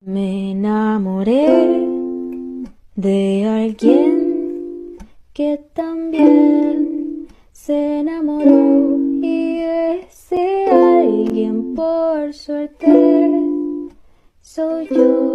Me enamoré de alguien que también se enamoró, y ese alguien por suerte soy yo.